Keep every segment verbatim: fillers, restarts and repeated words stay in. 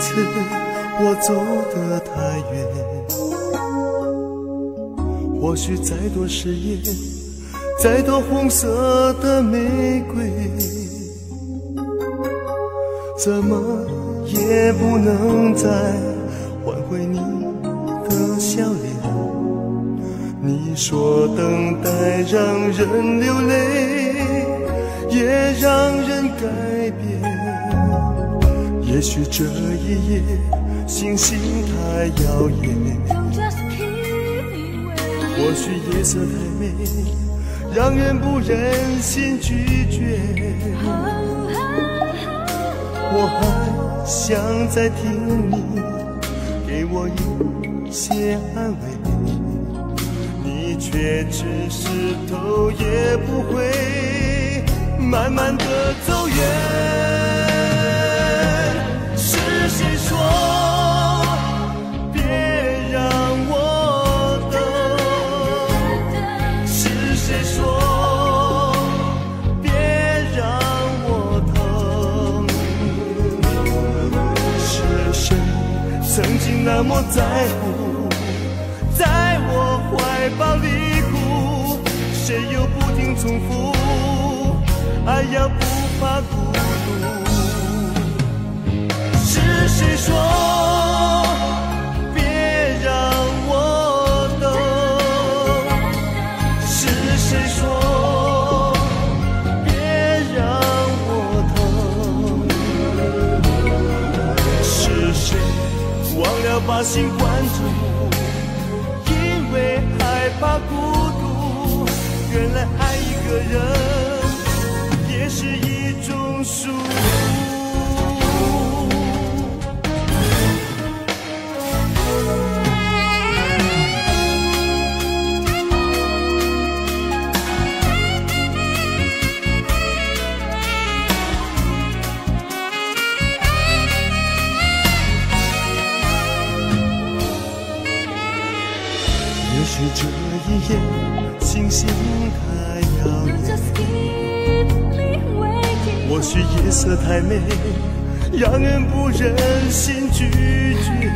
次我走得太远，或许再多誓言，再多红色的玫瑰，怎么也不能再挽回你的笑脸。你说等待让人流泪，也让人改变。也许这一夜星星太耀眼，或许夜色太美，让人不忍心拒绝。我还想再听你给我一些安慰，你却只是头也不回，慢慢地走远。是谁说别让我等？是谁说别让我疼？是谁曾经那么在乎，在我怀抱里哭？谁又不停重复，爱要不怕孤独？是谁说别让我等？是谁说别让我疼？是谁忘了把心关住，因为害怕孤独？原来爱一个人也是一种束缚。也许这一夜星星太耀眼，或许夜色太美，让人不忍心拒绝。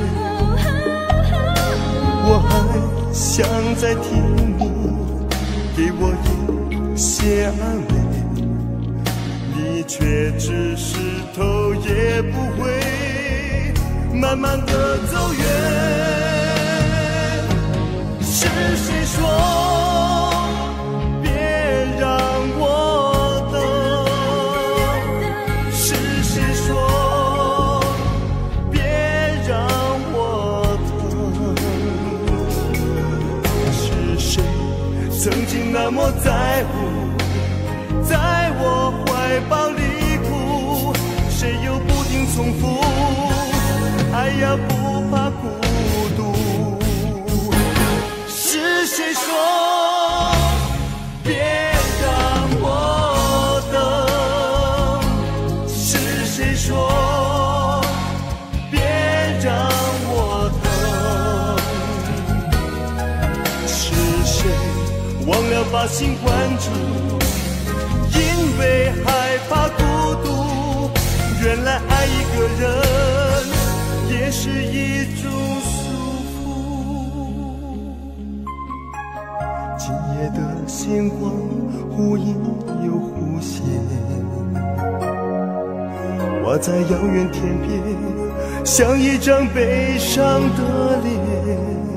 我还想再听你给我一些安慰，你却只是头也不回，慢慢地走远。是谁说别让我等？是谁说别让我疼？是谁曾经那么在乎，在我怀抱里哭？谁又不停重复，爱要不怕孤独？是谁说别让我等？是谁说别让我疼？是谁忘了把心关住，因为害怕孤独？原来爱一个人也是一种今夜的星光忽隐又忽现，挂在遥远天边，像一张悲伤的脸。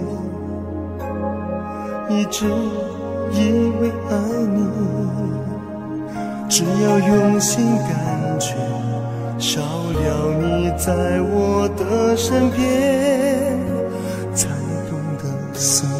一直以为爱你，只要用心感觉，少了你在我的身边，才懂得思念。